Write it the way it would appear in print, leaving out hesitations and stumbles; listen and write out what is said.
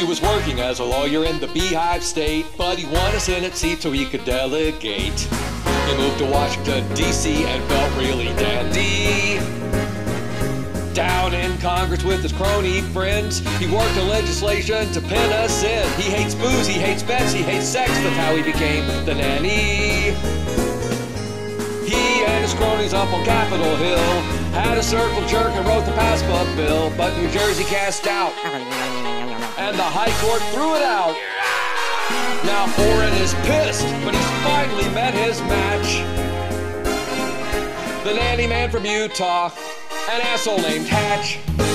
He was working as a lawyer in the Beehive State, but he won a Senate seat so he could delegate. He moved to Washington, D.C. and felt really dandy. Down in Congress with his crony friends, he worked on legislation to pin us in. He hates booze, he hates bets, he hates sex, that's how he became the nanny. He and his cronies up on Capitol Hill had a circle jerk and wrote the PASPA bill, but New Jersey cast out, and the High Court threw it out. Now Orrin is pissed, but he's finally met his match. The nanny man from Utah, an asshole named Hatch.